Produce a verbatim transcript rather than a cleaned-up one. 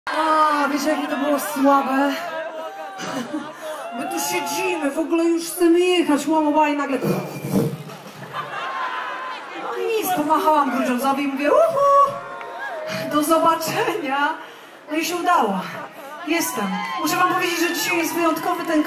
A, wiecie, jakie to było słabe? My tu siedzimy, w ogóle już chcemy jechać, łamała i nagle... No i nic, pomachałam grudziądzowi i mówię, uhu, do zobaczenia. No i się udało. Jestem. Muszę wam powiedzieć, że dzisiaj jest wyjątkowy ten